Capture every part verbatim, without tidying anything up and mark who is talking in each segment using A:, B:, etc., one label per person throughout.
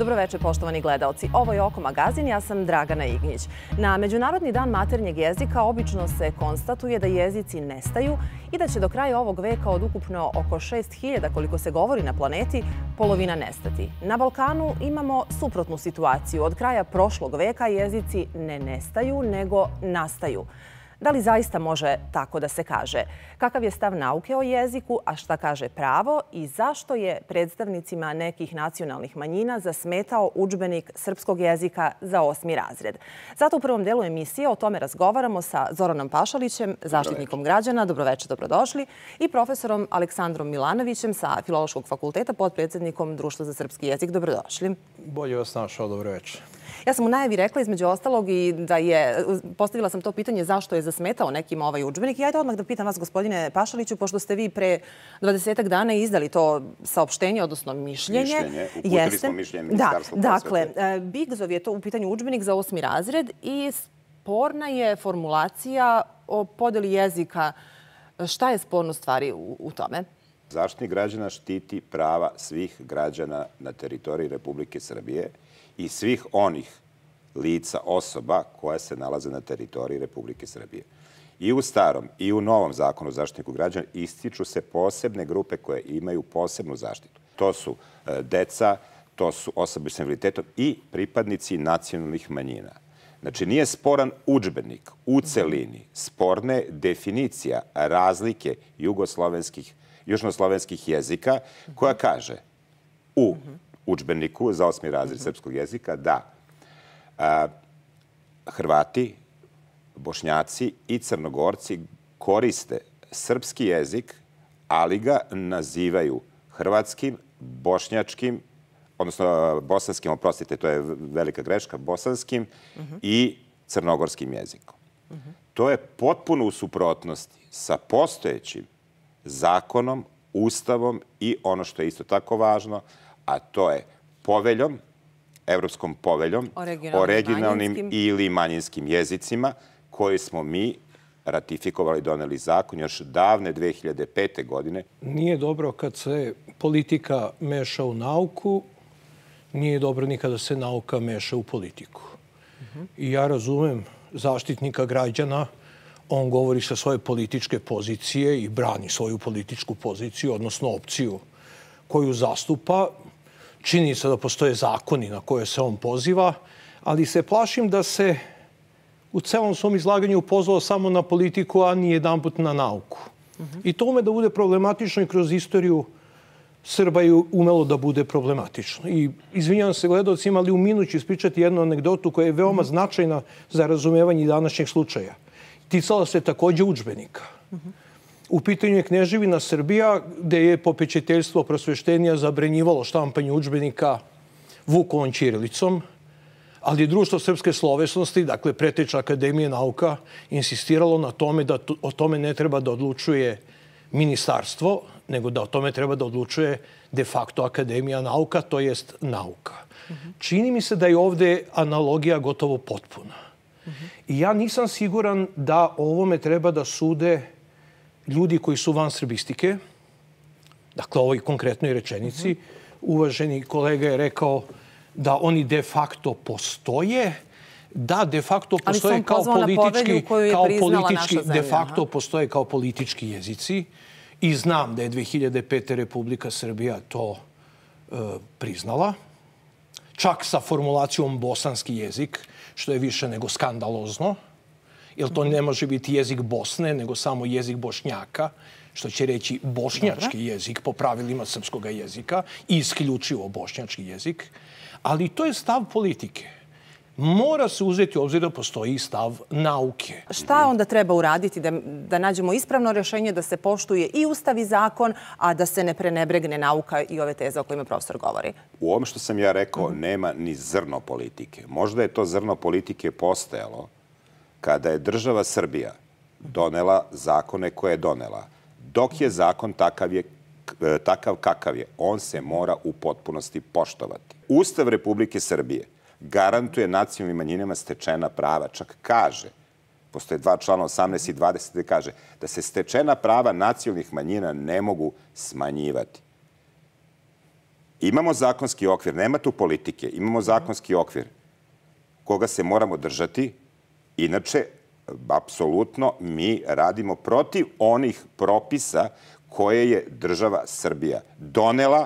A: Dobroveče, poštovani gledaoci. Ovo je Oko magazin, ja sam Dragana Ignjić. Na Međunarodni dan maternjeg jezika obično se konstatuje da jezici nestaju i da će do kraja ovog veka od ukupno oko šest hiljada koliko se govori na planeti, polovina nestati. Na Balkanu imamo suprotnu situaciju. Od kraja prošlog veka jezici ne nestaju, nego nastaju. Da li zaista može tako da se kaže? Kakav je stav nauke o jeziku, a šta kaže pravo i zašto je predstavnicima nekih nacionalnih manjina zasmetao udžbenik srpskog jezika za osmi razred? Zato u prvom delu emisije o tome razgovaramo sa Zoranom Pašalićem, zaštitnikom građana, dobroveče, dobrodošli, i profesorom Aleksandrom Milanovićem sa Filološkog fakulteta, potpredsjednikom Društva za srpski jezik. Dobrodošli.
B: Bolje vas našao, dobroveče.
A: Ja sam u najavi rekla između ostalog i da je, postavila sam to pitanje zašto je zasmetao nekim ovaj udžbenik. I ajde odmah da pitam vas, gospodine Pašaliću, pošto ste vi pre dvadesetak dana izdali to saopštenje, odnosno mišljenje.
C: Mišljenje, uputili smo mišljenje Ministarstva prosvete.
A: Dakle, Bigzov je to u pitanju udžbenik za osmi razred i sporna je formulacija o podeli jezika. Šta je sporno stvari u, u tome?
C: Zaštitnik građana štiti prava svih građana na teritoriji Republike Srbije i svih onih lica, osoba koje se nalaze na teritoriji Republike Srbije. I u starom i u novom zakonu o zaštitniku građana ističu se posebne grupe koje imaju posebnu zaštitu. To su deca, to su osobe s invaliditetom i pripadnici nacionalnih manjina. Znači, nije sporan udžbenik u celini, sporna je definicija razlike jugoslovenskih, južnoslovenskih jezika koja kaže u udžbeniku za osmi razred srpskog jezika da a, Hrvati, Bošnjaci i Crnogorci koriste srpski jezik, ali ga nazivaju hrvatskim, bošnjačkim, odnosno bosanskim, oprostite, to je velika greška, bosanskim i crnogorskim jezikom. To je potpuno u suprotnosti sa postojećim zakonom, ustavom i ono što je isto tako važno, a to je poveljom, Evropskom poveljom o regionalnim ili manjinskim jezicima koji smo mi ratifikovali i doneli zakon još davne dve hiljade pete. godine.
B: Nije dobro kad se politika meša u nauku, nije dobro ni kada se nauka meša u politiku. I ja razumem zaštitnika građana, on govori sa svoje političke pozicije i brani svoju političku poziciju, odnosno opciju koju zastupa. Čini se da postoje zakoni na koje se on poziva, ali se plašim da se u celom svom izlaganju pozvao samo na politiku, a ni jedanput na nauku. I to ume da bude problematično i kroz istoriju Srba je umelo da bude problematično. I izvinjavam se gledalcima, ali u minut ću ispričati jednu anegdotu koja je veoma značajna za razumevanje današnjeg slučaja. Ticala se takođe udžbenika. U pitanju je Kneževina Srbija, gde je popečiteljstvo prosveštenja zabranjivalo štampanje udžbenika Vukovom ćirilicom, ali je Društvo srpske slovesnosti, dakle preteča Akademije nauka, insistiralo na tome da o tome ne treba da odlučuje ministarstvo, nego da o tome treba da odlučuje de facto Akademija nauka, to jest nauka. Čini mi se da je ovde analogija gotovo potpuna. I ja nisam siguran da o ovome treba da sude ljudi koji su van srbistike, dakle ovoj konkretnoj rečenici. Uvaženi kolega je rekao da oni de facto postoje, da de facto postoje kao politički, kao politički, de facto postoje kao politički jezici i znam da je dve hiljade pete. Republika Srbija to e, priznala, čak sa formulacijom bosanski jezik, što je više nego skandalozno, jer to ne može biti jezik Bosne, nego samo jezik Bošnjaka, što će reći bošnjački jezik po pravilima srpskog jezika, isključivo bošnjački jezik. Ali to je stav politike. Mora se uzeti u obzir da postoji stav nauke.
A: Šta onda treba uraditi da, da nađemo ispravno rješenje, da se poštuje i ustav i zakon, a da se ne prenebregne nauka i ove teze o kojima profesor govori?
C: U ovom što sam ja rekao nema ni zrno politike. Možda je to zrno politike postojalo kada je država Srbija donela zakone koje je donela. Dok je zakon takav, je, takav kakav je, on se mora u potpunosti poštovati. Ustav Republike Srbije garantuje nacionalnim manjinama stečena prava. Čak kaže, postoje dva člana osamnaest i dvadeset, gde kaže da se stečena prava nacionalnih manjina ne mogu smanjivati. Imamo zakonski okvir, nema tu politike, imamo zakonski okvir koga se moramo držati. Inače, apsolutno mi radimo protiv onih propisa koje je država Srbija donela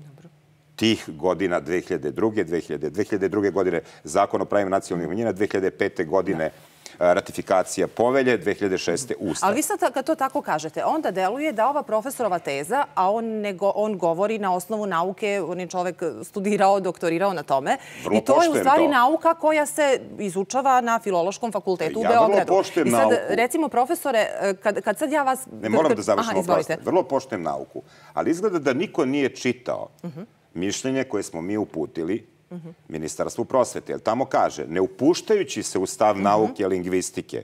C: tih godina dve hiljade druge. dve hiljade druge. godine Zakon o pravima nacionalnih manjina, dve hiljade pete. godine ratifikacija povelje, dve hiljade šeste. Ustav.
A: Ali vi sad kad to tako kažete, onda deluje da ova profesorova teza, a on, nego, on govori na osnovu nauke, on je čovek studirao, doktorirao na tome.
C: Vrlo
A: I to je u stvari
C: to.
A: nauka koja se izučava na Filološkom fakultetu
C: Ja
A: u Beogradu.
C: vrlo poštujem
A: I sad,
C: nauku.
A: recimo, profesore, kad, kad sad ja vas...
C: Ne moram da završim
A: Aha,
C: oprosti.
A: izvolite.
C: Vrlo poštujem nauku. Ali izgleda da niko nije čitao mišljenje koje smo mi uputili Ministarstvu prosvete. Jer tamo kaže, ne upuštajući se u stav nauke, lingvistike,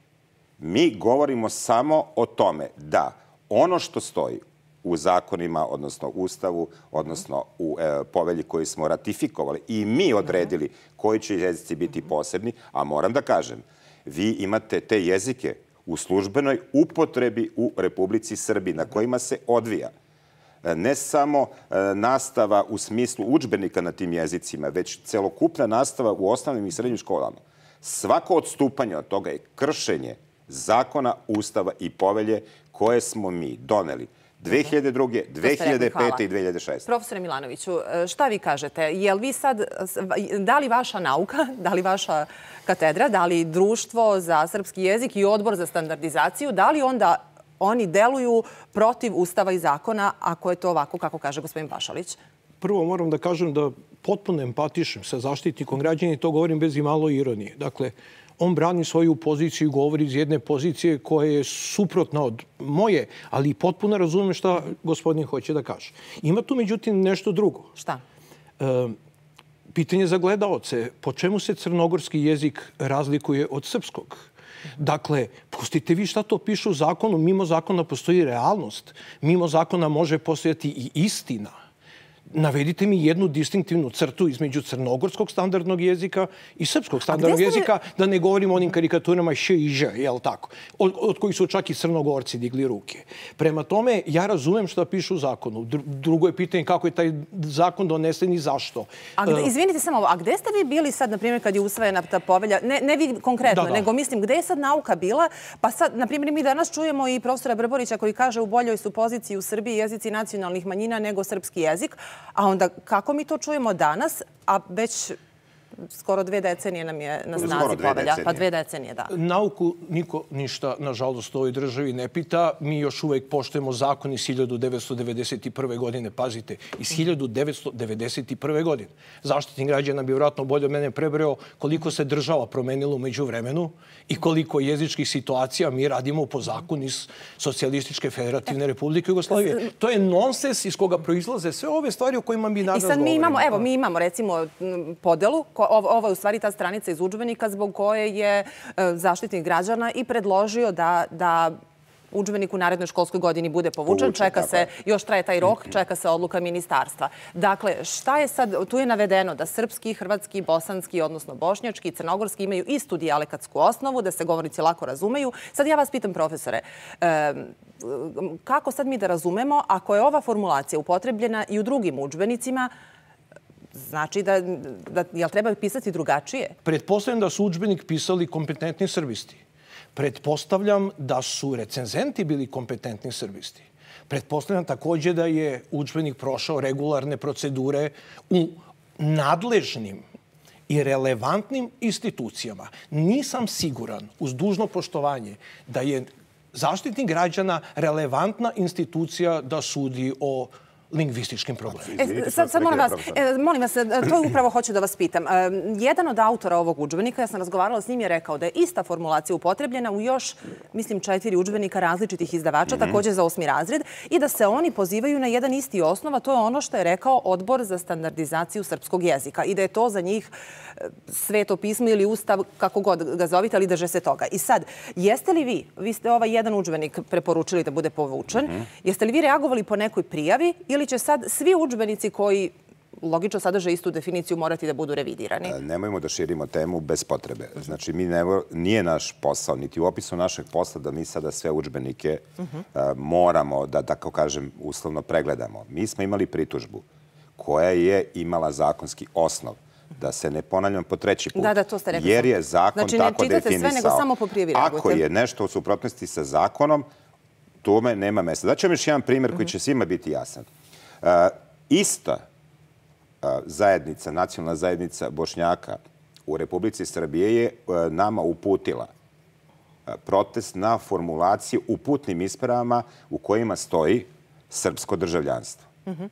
C: mi govorimo samo o tome da ono što stoji u zakonima, odnosno Ustavu, odnosno u e, povelji koju smo ratifikovali i mi odredili koji će jezici biti posebni, a moram da kažem, vi imate te jezike u službenoj upotrebi u Republici Srbiji, na kojima se odvija ne samo e, nastava u smislu udžbenika na tim jezicima, već celokupna nastava u osnovnim i srednjim školama. Svako odstupanje od toga je kršenje zakona, Ustava i povelje koje smo mi doneli dve hiljade druge. dve hiljade pete. i dve hiljade šeste.
A: Profesore Milanoviću, šta vi kažete? Jel vi sad, da li vaša nauka, da li vaša katedra, da li Društvo za srpski jezik i Odbor za standardizaciju, da li onda oni deluju protiv Ustava i zakona, ako je to ovako, kako kaže gospodin Pašalić?
B: Prvo moram da kažem da potpuno empatišem sa zaštitnikom građana i to govorim bez imalo ironije. Dakle, on brani svoju poziciju i govori iz jedne pozicije koja je suprotna od moje, ali potpuno razumem šta gospodin hoće da kaže. Ima tu, međutim, nešto drugo.
A: Šta?
B: E, pitanje za gledaoce. Po čemu se crnogorski jezik razlikuje od srpskog? Dakle, pustite vi šta to piše u zakonu. Mimo zakona postoji realnost. Mimo zakona može postojati i istina. Navedite mi jednu distinktivnu crtu između crnogorskog standardnog jezika i srpskog standardnog jezika, da ne govorimo o onim karikaturama š i ž, jel tako, od, od kojih su čak i Crnogorci digli ruke. Prema tome, ja razumem šta piše u zakonu. Drugo je pitanje kako je taj zakon donesen i zašto.
A: A gde, izvinite samo ovo, a gde ste vi bili sad, na primjer, kad je usvojena ta povelja? Ne, ne vi konkretno, da, da. nego mislim, gde je sad nauka bila? Pa sad, na primjer, mi danas čujemo i profesora Brborića koji kaže u boljoj su poziciji u Srbiji jezici nacionalnih manjina nego srpski jezik. A onda kako mi to čujemo danas, a već skoro dve decenije nam je na snazi povelja. Pa dve decenije, da.
B: Nauku niko ništa, nažalost, u ovoj državi ne pita. Mi još uvek poštujemo zakon iz hiljadu devetsto devedeset prve. godine. Pazite, iz hiljadu devetsto devedeset prve. godine. Zaštitnik građana bi vjerojatno bolje od mene prebreo koliko se država promenila umeđu vremenu i koliko jezičkih situacija mi radimo po zakonu iz Socijalističke federativne Republike Jugoslavije. To je nonsens iz koga proizlaze sve ove stvari o kojima mi danas govorimo.
A: I sad mi imamo, evo, mi imamo recimo podelu. Ovo je u stvari ta stranica iz udžbenika zbog koje je Zaštitnik građana i predložio da, da udžbenik u narednoj školskoj godini bude povučen. Čeka se, još traje taj rok, čeka se odluka ministarstva. Dakle, šta je sad, tu je navedeno da srpski, hrvatski, bosanski, odnosno bošnjački i crnogorski imaju istu dijalektsku osnovu, da se govornici lako razumeju. Sad ja vas pitam, profesore, kako sad mi da razumemo ako je ova formulacija upotrebljena i u drugim udžbenicima, znači da, da jel treba pisati drugačije?
B: Pretpostavljam da su udžbenik pisali kompetentni srbisti. Pretpostavljam da su recenzenti bili kompetentni srbisti. Pretpostavljam takođe da je udžbenik prošao regularne procedure u nadležnim i relevantnim institucijama. Nisam siguran, uz dužno poštovanje, da je Zaštitnik građana relevantna institucija da sudi o lingvističkim problemima.
A: E, sad, sad molim vas, e, molim vas, to upravo hoću da vas pitam. E, jedan od autora ovog udžbenika, ja sam razgovarala s njim, je rekao da je ista formulacija upotrebljena u još, mislim, četiri udžbenika različitih izdavača, mm-hmm. također za osmi razred, i da se oni pozivaju na jedan isti osnov, a to je ono što je rekao Odbor za standardizaciju srpskog jezika i da je to za njih sveto pismo ili ustav, kako god ga zovite, ali drže se toga. I sad, jeste li vi, vi ste ovaj jedan udžbenik preporučili da bude povučen, mm-hmm. jeste li vi reagovali po nekoj prijavi ili će sad svi udžbenici koji logično sadrže istu definiciju morati da budu revidirani?
C: Nemojmo da širimo temu bez potrebe. Znači, mi ne, nije naš posao, niti u opisu našeg posla da mi sada sve udžbenike uh-huh. moramo da, tako kažem, uslovno pregledamo. Mi smo imali pritužbu koja je imala zakonski osnov. Da se ne ponavljam po treći put.
A: Da, da, to ste rekli.
C: Jer je zakon
A: znači,
C: tako definisao.
A: Znači, ne čitate sve, nego samo po prijavi reagujete.
C: Ako je nešto u suprotnosti sa zakonom, tome nema mesta. Daću vam još jedan primjer koji će svima biti jasan. Uh, ista uh, zajednica, nacionalna zajednica Bošnjaka u Republici Srbije je uh, nama uputila uh, protest na formulaciju u putnim ispravama u kojima stoji srpsko državljanstvo. Uh-huh.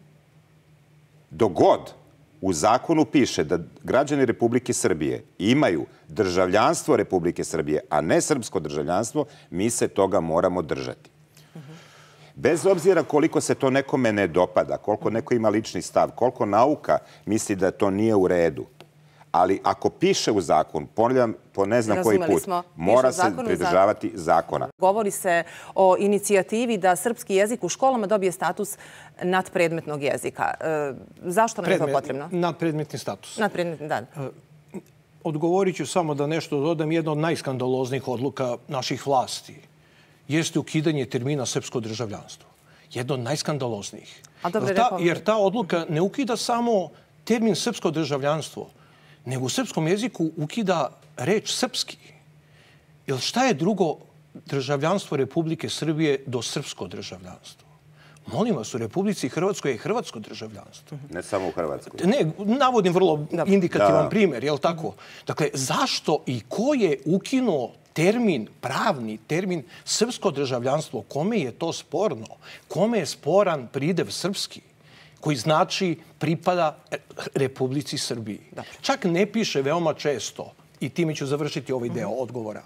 C: Dogod u zakonu piše da građani Republike Srbije imaju državljanstvo Republike Srbije, a ne srpsko državljanstvo, mi se toga moramo držati. Bez obzira koliko se to nekome ne dopada, koliko neko ima lični stav, koliko nauka misli da to nije u redu, ali ako piše u zakon, ponavljam po ne znam koji put, mora se pridržavati zakona.
A: Govori se o inicijativi da srpski jezik u školama dobije status nadpredmetnog jezika. Zašto nam je to potrebno?
B: Nadpredmetni status.
A: Nadpredmetni, da.
B: Odgovorit ću samo da nešto dodam. Jedna od najskandaloznijih odluka naših vlasti jeste ukidanje termina srpsko državljanstvo. Jedna od najskandaloznijih. Jer ta odluka ne ukida samo termin srpsko državljanstvo, nego u srpskom jeziku ukida reč srpski. Jer šta je drugo državljanstvo Republike Srbije do srpsko državljanstvo? Molim vas, u Republici Hrvatskoj je hrvatsko državljanstvo.
C: Ne samo u Hrvatskoj.
B: Ne, navodim vrlo indikativan primjer, je li tako? Dakle, zašto i ko je ukinuo termin, pravni termin srpsko državljanstvo? Kome je to sporno? Kome je sporan pridev srpski? Koji znači pripada Republici Srbiji. Čak ne piše veoma često, i time ću završiti ovaj deo odgovora,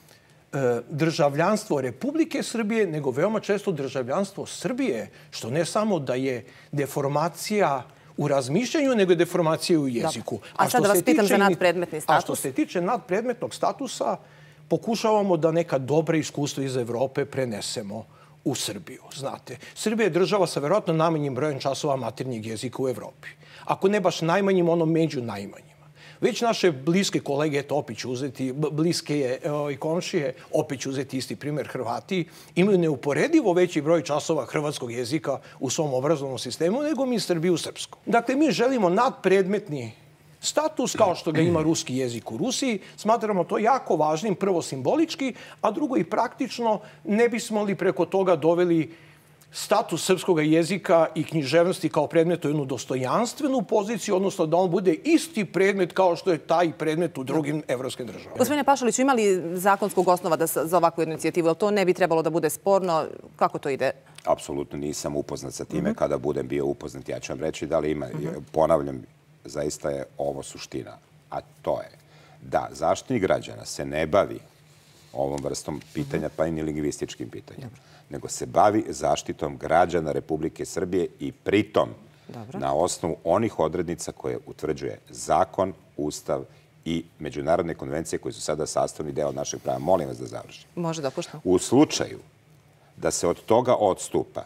B: državljanstvo Republike Srbije, nego veoma često državljanstvo Srbije, što ne samo da je deformacija u razmišljanju, nego je deformacija u jeziku.
A: A sad da vas pitam za nadpredmetni status.
B: A što se tiče nadpredmetnog statusa, pokušavamo da neka dobra iskustva iz Evrope prenesemo u Srbiju, znate. Srbija je država sa verovatno najmanjim brojem časova maternjeg jezika u Evropi. Ako ne baš najmanjim, ono među najmanjima. Već naše bliske kolege, eto opet ću uzeti, bliske i komšije, opet ću uzeti isti primjer, Hrvati, imaju neuporedivo veći broj časova hrvatskog jezika u svom obrazovnom sistemu nego mi Srbiju u srpskom. Dakle, mi želimo nadpredmetni status kao što ga ima ruski jezik u Rusiji. Smatramo to jako važnim, prvo simbolički, a drugo i praktično. Ne bismo li preko toga doveli status srpskog jezika i književnosti kao predmet u jednu dostojanstvenu poziciju, odnosno da on bude isti predmet kao što je taj predmet u drugim evropskim državama.
A: Gospodine Pašaliću, ima li zakonskog osnova za ovakvu inicijativu? Ali to ne bi trebalo da bude sporno? Kako to ide?
C: Apsolutno nisam upoznat sa time. Kada budem bio upoznat, ja ću vam reći da li ima. Ponavljam, zaista je ovo suština. A to je da Zaštitnik građana se ne bavi ovom vrstom pitanja, pa i ni lingvističkim pitanjem, nego se bavi zaštitom građana Republike Srbije i pritom na osnovu onih odrednica koje utvrđuje zakon, ustav i međunarodne konvencije koje su sada sastavni deo našeg prava. Molim vas da završim.
A: Može, dopuštam.
C: U slučaju da se od toga odstupa,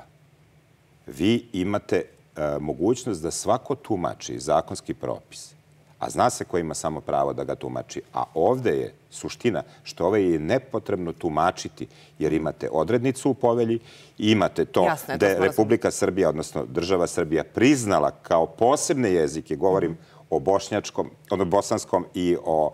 C: vi imate mogućnost da svako tumači zakonski propis, a zna se ko ima samo pravo da ga tumači. A ovde je suština što ove je nepotrebno tumačiti, jer imate odrednicu u povelji, imate to da je Republika Srbija, odnosno država Srbija, priznala kao posebne jezike, govorim o bošnjačkom, o bosanskom i o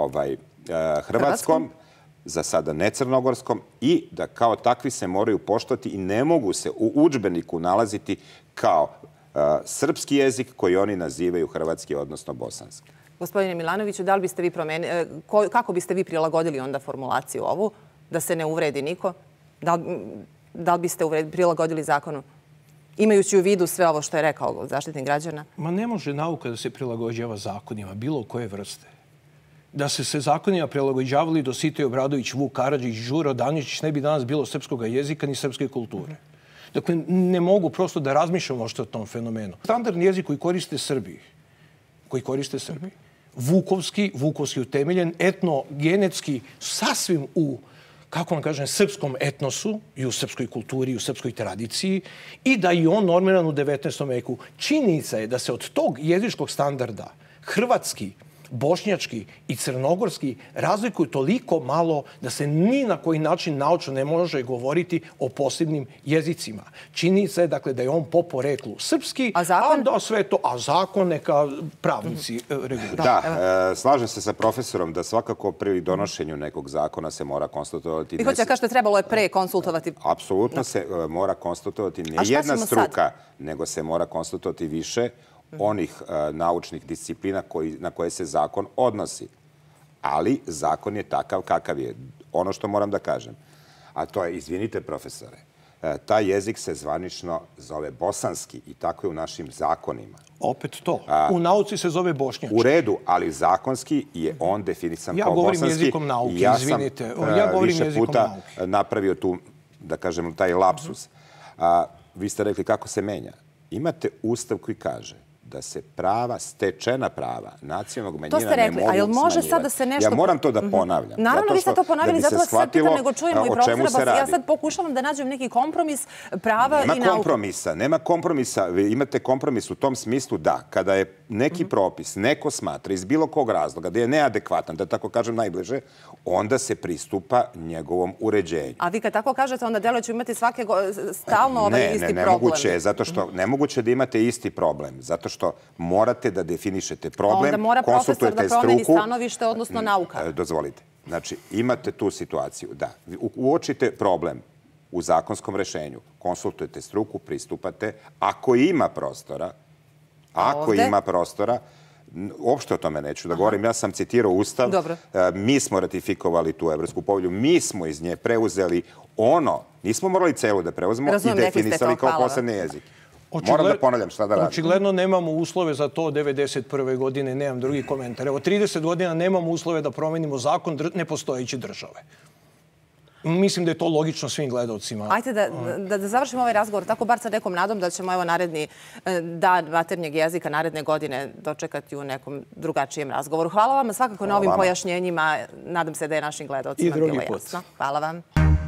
C: hrvatskom, za sada ne crnogorskom, i da kao takvi se moraju poštovati i ne mogu se u udžbeniku nalaziti kao srpski jezik koji oni nazivaju hrvatski, odnosno bosanski.
A: Gospodine Milanoviću, da li biste vi promenili, kako biste vi prilagodili onda formulaciju ovu, da se ne uvredi niko? Da li biste prilagodili zakonu, imajući u vidu sve ovo što je rekao Zaštitnik građana?
B: Ma ne može nauka da se prilagođava zakonima, bilo koje vrste. Da se se zakonima prilagođavali Dositej Obradović, Vuk Karadžić, Đuro Daničić, ne bi danas bilo srpskog jezika ni srpske kulture. Dakle, ne mogu prosto da razmišljamo o tom fenomenu. Standardni jezik koji koriste Srbi, koji koriste Srbi, vukovski, vukovski utemeljen, etnogenetski, sasvim u, kako vam kažem, srpskom etnosu i u srpskoj kulturi i u srpskoj tradiciji, i da je on normiran u devetnaestom veku. Činjenica je da se od tog jezičkog standarda hrvatski bošnjački i crnogorski razlikuju toliko malo da se ni na koji način naučno ne može govoriti o posebnim jezicima. Čini se, dakle, da je on po poreklu srpski,
A: a, zakon?
B: a da sve to, a zakon neka pravnici reguliraju.
C: Da, slažem se sa profesorom da svakako pri donošenju nekog zakona se mora konstatovati...
A: Vi hoćete kažete trebalo je pre konsultovati?
C: Apsolutno se mora konstatovati ne jedna struka, nego se mora konstatovati više onih naučnih disciplina na koje se zakon odnosi. Ali zakon je takav kakav je. Ono što moram da kažem, a to je, izvinite profesore, taj jezik se zvanično zove bosanski i tako je u našim zakonima.
B: Opet to. U nauci se zove bošnjački.
C: U redu, ali zakonski je on definisan kao bosanski.
B: Ja govorim jezikom nauke, izvinite.
C: Ja sam više puta napravio tu, da kažem, taj lapsus. Vi ste rekli kako se menja. Imate ustav koji kaže da se prava, stečena prava nacionalnog manjina ne mogu smanjivati. To ste rekli, a jel može sad da se nešto... Ja moram to da ponavljam.
A: Naravno, vi ste to ponavljali, zato vas sad pitam, nego čujemo i profesora. Ja sad pokušavam da nađem neki kompromis prava i nauke.
C: Nema kompromisa, nema kompromisa. Vi imate kompromis u tom smislu da, kada je neki propis, neko smatra iz bilo kog razloga da je neadekvatan, da tako kažem najbliže, onda se pristupa njegovom uređenju.
A: A vi kad tako kažete, onda delo će imati svake stalno ovaj isti problem.
C: Ne, ne, nemoguće je, zato što nemoguće da imate isti problem, zato što morate da definišete problem,
A: onda mora profesor da promeni stanovište, odnosno nauka.
C: Dozvolite. Znači, imate tu situaciju da uočite problem u zakonskom rešenju, konsultujete struku, pristupate, ako ima prostora, ako ima prostora, uopšte o tome neću da govorim, ja sam citirao Ustav, mi smo ratifikovali tu Evropsku povelju, mi smo iz nje preuzeli ono, nismo morali celu da preuzmemo i definisali kao posebni jezik. Moram da ponavljam šta da radim.
B: Očigledno nemamo uslove za to devedeset prve godine, nemam drugi komentar. Evo, trideset godina nemamo uslove da promenimo zakon nepostojeće države. Mislim da je to logično svim gledalcima.
A: Ajde da završimo ovaj razgovor tako bar sa nekom nadom da ćemo evo naredni dan maternjeg jezika naredne godine dočekati u nekom drugačijem razgovoru. Hvala vam svakako na ovim pojašnjenjima. Nadam se da je našim gledalcima bilo jasno. Hvala vam.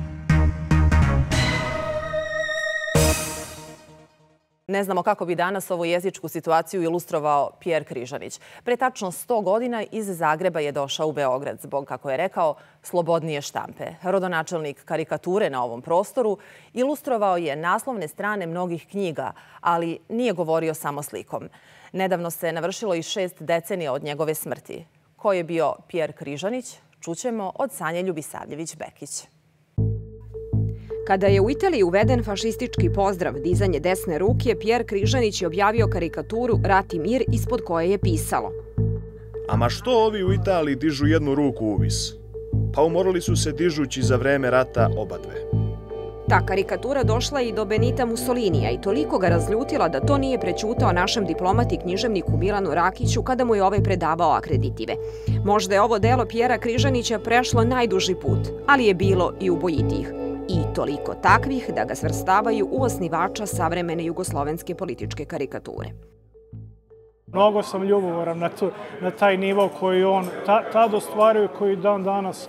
A: Ne znamo kako bi danas ovu jezičku situaciju ilustrovao Pjer Križanić. Pre tačno sto godina iz Zagreba je došao u Beograd zbog, kako je rekao, slobodnije štampe. Rodonačelnik karikature na ovom prostoru ilustrovao je naslovne strane mnogih knjiga, ali nije govorio samo slikom. Nedavno se navršilo i šest decenija od njegove smrti. Ko je bio Pjer Križanić, čućemo od Sanje Ljubisavljević-Bekić.
D: Kada je u Italiji uveden fašistički pozdrav dizanje desne ruke, Pjer Križanić je objavio karikaturu Rat i mir ispod koje je pisalo:
E: Ama što ovi u Italiji dižu jednu ruku u vis? Pa umorili su se dižući za vreme rata obadve.
D: Ta karikatura došla i do Benita Mussolinija i toliko ga razljutila da to nije prećutao našem diplomati književniku Milanu Rakiću kada mu je ovaj predavao akreditive. Možda je ovo delo Pjera Križanića prešlo najduži put, ali je bilo i ubojitijih. I toliko takvih da ga svrstavaju u osnivača savremene jugoslovenske političke karikature.
F: Mnogo sam ljubomoran na taj nivo koji on tad ostvaruje, koji dan danas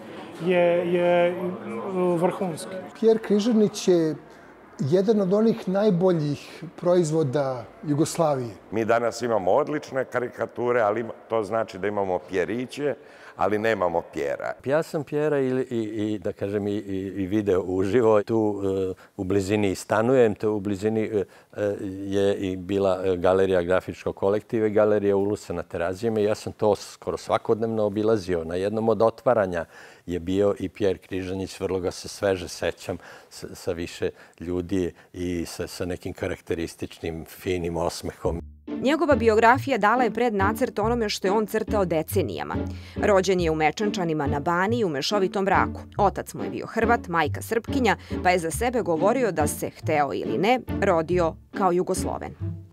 F: je vrhunski.
G: Pjer Križanić je jedan od onih najboljih proizvoda Jugoslavije.
H: Mi danas imamo odlične karikature, ali to znači da imamo Pjeriće, ali nemamo Pjera.
I: Ja sam Pjera i, da kažem, i video uživo. Tu u blizini stanujem, tu u blizini je i bila galerija grafičkog kolektiva i galerija Ulusa na Terazijama. Ja sam to skoro svakodnevno obilazio. Na jednom od otvaranja je bio i Pjer Križanić, vrlo ga se sveže sećam, sa više ljudi i sa nekim karakterističnim, finim osmehom.
D: Njegova biografija dala je prednacrt onome što je on crtao decenijama. Rođen je u Mečančanima na Baniji u mešovitom braku. Otac mu je bio Hrvat, majka Srpkinja, pa je za sebe govorio da se, hteo ili ne, rodio kao Jugosloven.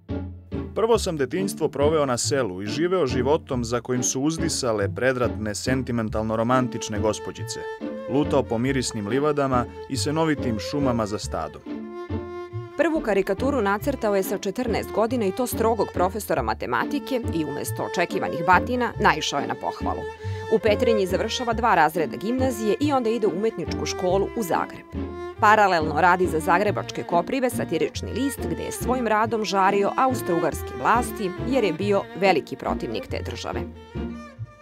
E: Prvo sam detinjstvo proveo na selu i živeo životom za kojim su uzdisale predratne sentimentalno-romantične gospođice. Lutao po mirisnim livadama i senovitim šumama za stadom.
D: Prvu karikaturu nacrtao je sa četrnaest godina i to strogog profesora matematike i umesto očekivanih batina naišao je na pohvalu. U Petrinji završava dva razreda gimnazije i onda ide u umetničku školu u Zagreb. Paralelno radi za Zagrebačke koprive, satirični list, gde je svojim radom žario austro-ugarske vlasti jer je bio veliki protivnik te države.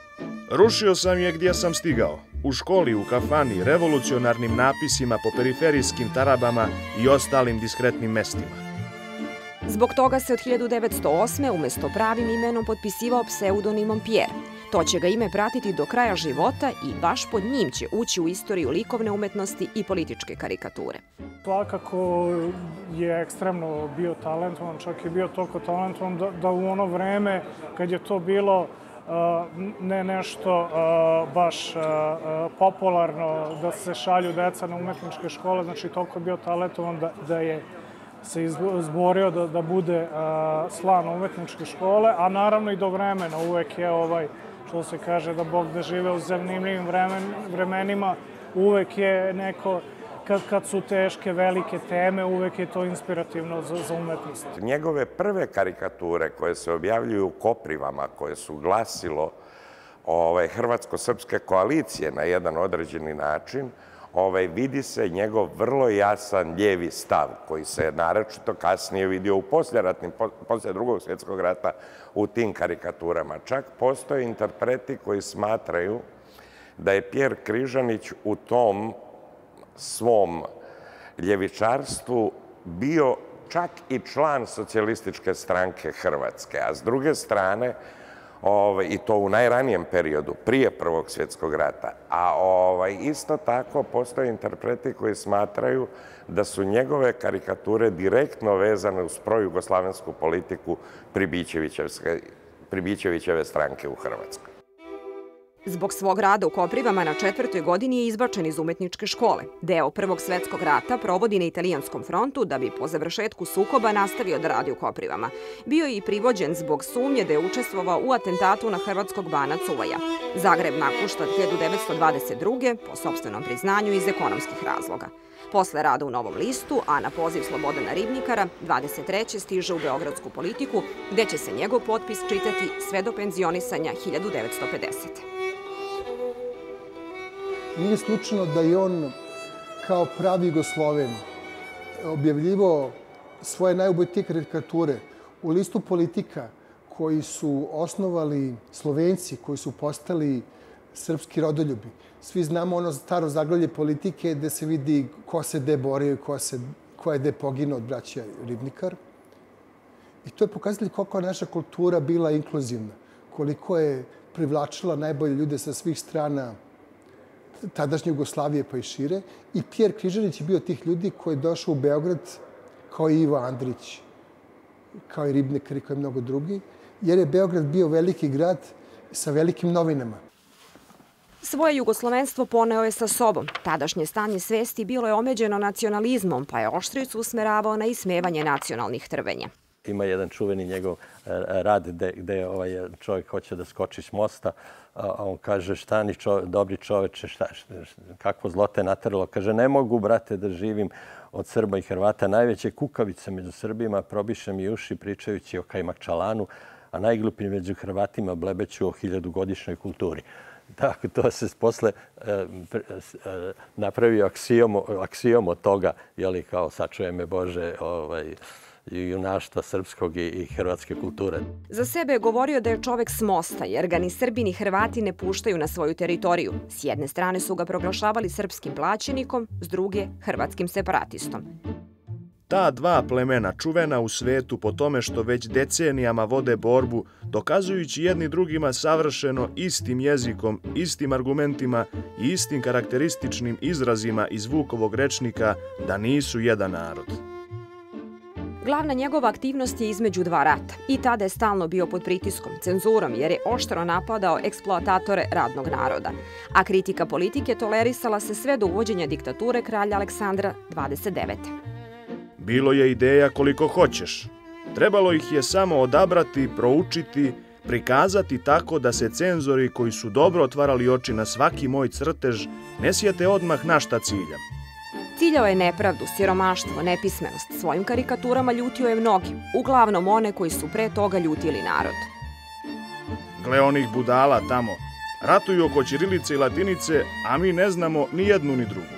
E: Rušio sam je gdje sam stigao. U školi, u kafani, revolucionarnim napisima po periferijskim tarabama i ostalim diskretnim mestima.
D: Zbog toga se od hiljadu devetsto osme umjesto pravim imenom potpisivao pseudonimom Pierre. To će ga ime pratiti do kraja života i baš pod njim će ući u istoriju likovne umetnosti i političke karikature.
F: Svakako je ekstremno bio talentovan, čak je bio toliko talentovan da, da u ono vreme kad je to bilo ne nešto baš popularno da se šalju deca na umetničke škole, znači toliko je bio talentovan da, da je se izborio da, da bude slan umetničke škole, a naravno i do vremena uvek je ovaj, što se kaže da Bog da žive u zanimljivim vremen, vremenima, uvek je neko, kad, kad su teške, velike teme, uvek je to inspirativno za, za umetnost.
H: Njegove prve karikature koje se objavljuju u Koprivama, koje su glasilo ovaj, Hrvatsko-srpske koalicije na jedan određeni način, Ovaj, vidi se njegov vrlo jasan ljevi stav, koji se naročito kasnije vidio u posljeratnim, poslije drugog svjetskog rata u tim karikaturama. Čak postoje interpreti koji smatraju da je Pjer Križanić u tom svom ljevičarstvu bio čak i član Socijalističke stranke Hrvatske, a s druge strane, Ove, i to u najranijem periodu, prije Prvog svjetskog rata. A ovaj, isto tako postoje interpreti koji smatraju da su njegove karikature direktno vezane uz projugoslavensku politiku Pribićevićeve stranke u Hrvatskoj.
D: Zbog svog rada u Koprivama na četvrtoj godini je izbačen iz umetničke škole. Deo Prvog svjetskog rata provodi na italijanskom frontu da bi po završetku sukoba nastavio da radi u Koprivama. Bio je i privođen zbog sumnje da je učestvovao u atentatu na hrvatskog bana Cuvaja. Zagreb napušta hiljadu devetsto dvadeset druge po sopstvenom priznanju iz ekonomskih razloga. Posle rada u Novom listu, a na poziv Slobodana Ribnikara, dvadeset treće stiže u Beogradsku Politiku, gde će se njegov potpis čitati sve do penzionisanja hiljadu devetsto pedesete.
G: Nije slučajno da je on kao pravi Jugosloven objavljivao svoje najubojitije karikature u listu Politika koji su osnovali Slovenci, koji su postali srpski rodoljubi. Svi znamo ono staro zaglavlje Politike gde se vidi ko se gde borio i ko, se, ko je gde poginuo od braća Ribnikar. I to je pokazatelj koliko je naša kultura bila inkluzivna, koliko je privlačila najbolje ljude sa svih strana tadašnje Jugoslavije pa i šire. I Pjer Križanić je bio tih ljudi koji je došao u Beograd kao i Ivo Andrić, kao i Ribnikar i kao i mnogo drugi, jer je Beograd bio veliki grad sa velikim novinama.
D: Svoje jugoslovenstvo poneo je sa sobom. Tadašnje stanje svesti bilo je omeđeno nacionalizmom, pa je oštricu usmeravao na ismevanje nacionalnih trvenja.
I: Ima jedan čuveni njegov rad gde ovaj čovjek hoće da skoči s mosta, a on kaže šta ni dobri čoveče, kakvo zlo te nateralo. Kaže ne mogu, brate, da živim od Srba i Hrvata. Najveće kukavice među Srbima probiše mi uši pričajući o Kajmakčalanu, a najgluplji među Hrvatima blebeću o hiljadugodišnjoj kulturi. Tako, to se posle napravio aksijom od toga, jeli, kao sačuje me Bože, ovaj, junaštva srpskog i hrvatske kulture.
D: Za sebe je govorio da je čovek s mosta, jer ga ni Srbi ni Hrvati ne puštaju na svoju teritoriju. S jedne strane su ga proglašavali srpskim plaćenikom, s druge hrvatskim separatistom.
E: Ta dva plemena čuvena u svetu po tome što već decenijama vode borbu, dokazujući jedni drugima savršeno istim jezikom, istim argumentima i istim karakterističnim izrazima iz Vukovog rečnika da nisu jedan narod.
D: Glavna njegova aktivnost je između dva rata i tada je stalno bio pod pritiskom, cenzurom, jer je oštro napadao eksploatatore radnog naroda. A kritika politike tolerisala se sve do uvođenja diktature kralja Aleksandra dvadeset devete.
E: Bilo je ideja koliko hoćeš. Trebalo ih je samo odabrati, proučiti, prikazati tako da se cenzori koji su dobro otvarali oči na svaki moj crtež ne sjete odmah na šta ciljam.
D: Ciljao je nepravdu, siromaštvo, nepismenost. Svojim karikaturama ljutio je mnogi, uglavnom one koji su pre toga ljutili narod.
E: Gle onih budala tamo. Ratuju oko ćirilice i latinice, a mi ne znamo ni jednu ni drugu.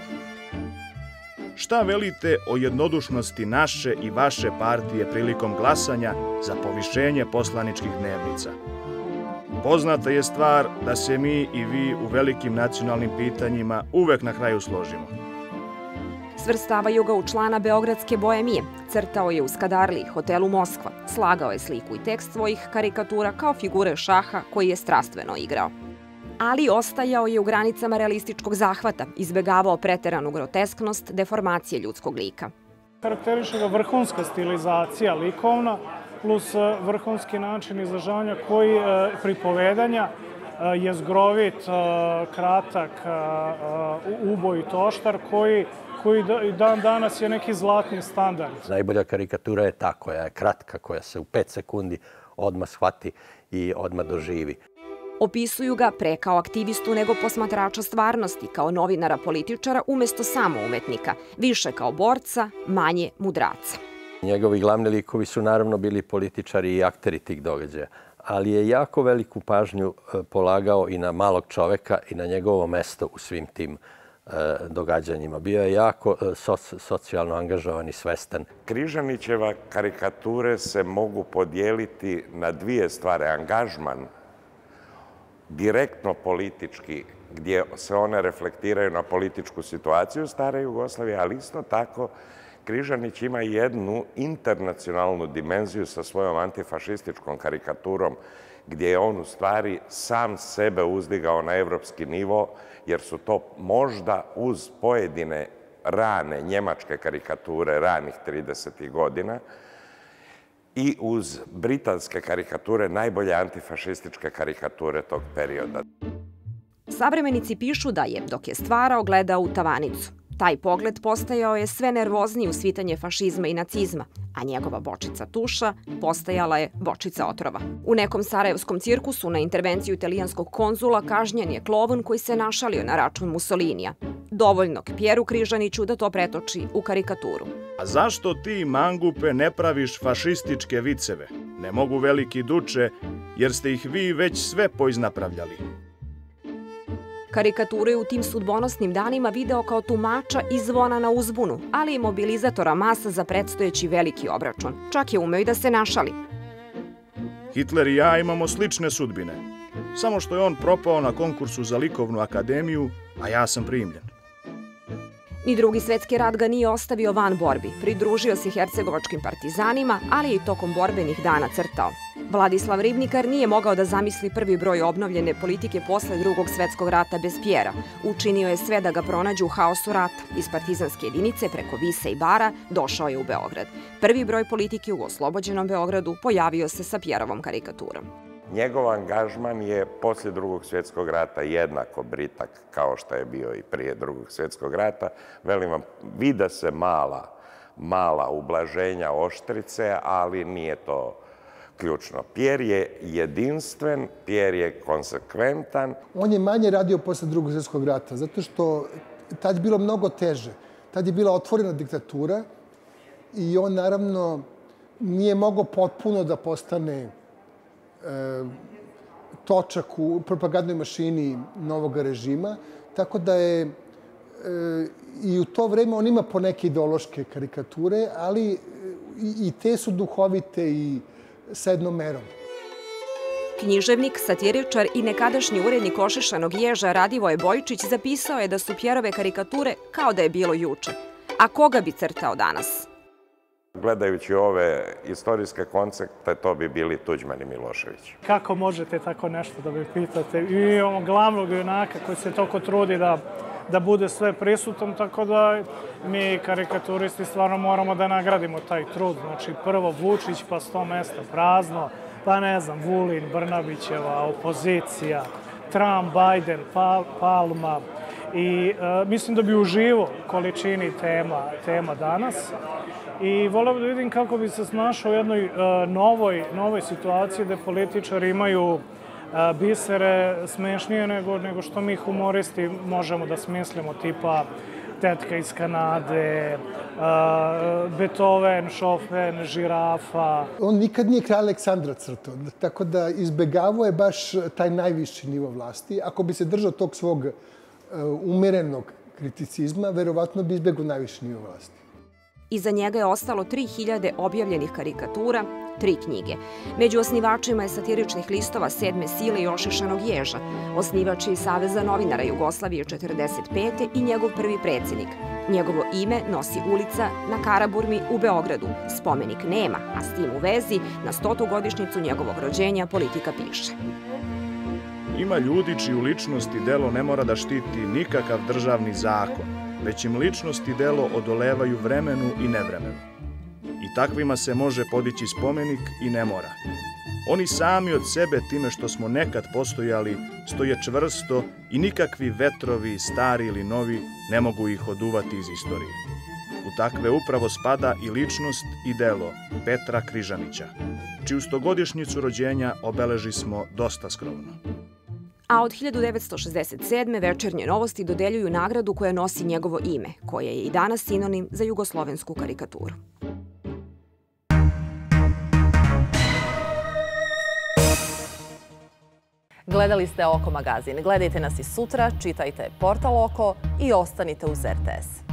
E: Šta velite o jednodušnosti naše i vaše partije prilikom glasanja za povišenje poslaničkih dnevnica? Poznata je stvar da se mi i vi u velikim nacionalnim pitanjima uvek na kraju složimo.
D: Svrstavaju ga u člana Beogradske boemije, crtao je u Skadarliji, hotelu Moskva, slagao je sliku i tekst svojih karikatura kao figure šaha koji je strastveno igrao. Ali ostajao je u granicama realističkog zahvata, izbegavao preteranu grotesknost, deformacije ljudskog lika.
F: Karakteriše ga vrhunska stilizacija likovna, plus vrhunski način izražavanja koji pripovedanja je zgrovit, kratak, ubojit oštar koji koji dan danas je neki zlatni standard.
I: Najbolja karikatura je ta koja je kratka, koja se u pet sekundi odmah shvati i odmah doživi.
D: Opisuju ga pre kao aktivistu nego posmatrača stvarnosti, kao novinara političara umjesto samo umetnika, više kao borca, manje mudraca.
I: Njegovi glavni likovi su naravno bili političari i akteri tih događaja, ali je jako veliku pažnju polagao i na malog čoveka i na njegovo mesto u svim tim događanjima. Bio je jako socijalno angažovan i svestan.
H: Križanićeva karikature se mogu podijeliti na dvije stvari. Angažman, direktno politički, gdje se one reflektiraju na političku situaciju stare Jugoslavije, ali isto tako Križanić ima jednu internacionalnu dimenziju sa svojom antifašističkom karikaturom, gdje je on u stvari sam sebe uzdigao na evropski nivo, jer su to možda uz pojedine rane njemačke karikature ranih tridesetih godina i uz britanske karikature najbolje antifašističke karikature tog perioda.
D: Savremenici pišu da je, dok je stvarao, gledao u tavanicu. Taj pogled postajao je sve nervozniji u svitanje fašizma i nacizma, a njegova bočica tuša postajala je bočica otrova. U nekom sarajevskom cirkusu na intervenciju italijanskog konzula kažnjen je klovn koji se našalio na račun Mussolinija. Dovoljno Pjeru Križaniću da to pretoči u karikaturu.
E: A zašto ti, mangupe, ne praviš fašističke viceve? Ne mogu veliki duče, jer ste ih vi već sve poiznapravljali.
D: Karikaturu je u tim sudbonosnim danima video kao tumača i zvona na uzbunu, ali i mobilizatora masa za predstojeći veliki obračun. Čak je umeo i da se našali.
E: Hitler i ja imamo slične sudbine. Samo što je on propao na konkursu za likovnu akademiju, a ja sam primljen.
D: Ni drugi svetski rat ga nije ostavio van borbi. Pridružio se hercegovačkim partizanima, ali je i tokom borbenih dana crtao. Vladislav Ribnikar nije mogao da zamisli prvi broj obnovljene politike posle drugog svetskog rata bez Pjera. Učinio je sve da ga pronađu u haosu rata. Iz partizanske jedinice preko Vise i Bara došao je u Beograd. Prvi broj politike u oslobođenom Beogradu pojavio se sa Pjerovom karikaturom.
H: Njegov angažman je poslije drugog svjetskog rata jednako britak kao što je bio i prije drugog svjetskog rata. Velim vam, vide se mala, mala ublaženja oštrice, ali nije to ključno. Pjer je jedinstven, Pjer je konsekventan.
G: On je manje radio posle drugog svjetskog rata, zato što tad je bilo mnogo teže. Tad je bila otvorena diktatura i on naravno nije mogao potpuno da postane točak u propagandnoj mašini novog režima, tako da je i u to vreme on ima poneke ideološke karikature, ali i te su duhovite i sa jednom merom.
D: Književnik, satiričar i nekadašnji urednik Ošišanog ježa Radivoje Bojičić zapisao je da su Pjerove karikature kao da je bilo juče. A koga bi crtao danas?
H: Gledajući ove istorijske koncepte, to bi bili Tuđman i Milošević.
F: Kako možete tako nešto da me pitate? I imamo glavnog junaka koji se toliko trudi da, da bude sve prisutan, tako da mi karikaturisti stvarno moramo da nagradimo taj trud. Znači prvo Vučić, pa sto mesta prazno, pa ne znam, Vulin, Brnabićeva, opozicija, Trump, Biden, Pal, Palma. I e, mislim da bi uživo količini tema, tema danas. I voleo bih da vidim kako bi se snašao u jednoj uh, novoj, novoj situaciji gde političari imaju uh, bisere smešnije nego, nego što mi humoristi možemo da smislimo, tipa Tetka iz Kanade, uh, Beethoven, Chopin, Žirafa.
G: On nikad nije kralj Aleksandra crtao, tako da izbegavao je baš taj najviši nivo vlasti. Ako bi se držao tog svog uh, umerenog kriticizma, verovatno bi izbegao najviši nivo vlasti.
D: Iza njega je ostalo tri hiljade objavljenih karikatura, tri knjige. Među osnivačima je satiričnih listova Sedme sile i Ošišanog ježa, osnivač je i Saveza novinara Jugoslavije četrdeset pete i njegov prvi predsjednik. Njegovo ime nosi ulica na Karaburmi u Beogradu. Spomenik nema, a s tim u vezi na stotu godišnjicu njegovog rođenja Politika piše.
E: Ima ljudi čiju ličnost i delo ne mora da štiti nikakav državni zakon, već im ličnost i delo odolevaju vremenu i nevremenu. I takvima se može podići spomenik i ne mora. Oni sami od sebe, time što smo nekad postojali, stoje čvrsto i nikakvi vetrovi, stari ili novi, ne mogu ih oduvati iz istorije. U takve upravo spada i ličnost i delo Petra Križanića, čiju stogodišnjicu rođenja obeleži smo dosta skromno.
D: A od hiljadu devetsto šezdeset sedme. Večernje novosti dodeljuju nagradu koja nosi njegovo ime, koja je i danas sinonim za jugoslovensku karikaturu.
A: Gledali ste Oko magazin. Gledajte nas i sutra, čitajte portal Oko i ostanite uz R T S.